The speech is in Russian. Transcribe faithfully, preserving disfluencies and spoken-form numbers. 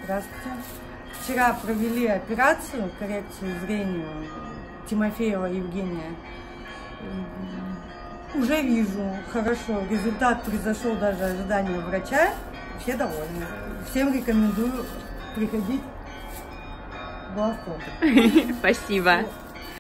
Здравствуйте. Вчера провели операцию, коррекцию зрения Тимофеева Евгения. Уже вижу хорошо, результат превзошел даже ожидания врача. Все довольны. Всем рекомендую приходить в глазком. Спасибо.